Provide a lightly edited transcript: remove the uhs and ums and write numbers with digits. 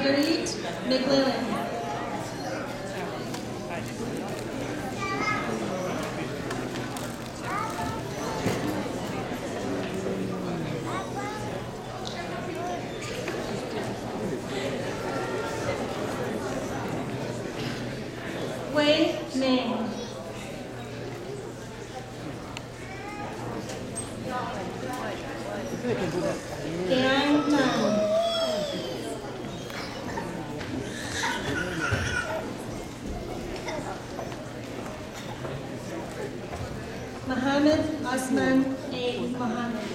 Marguerite McLellan. Wei Ming. Yang Tan. Muhammad Osman A. Muhammad.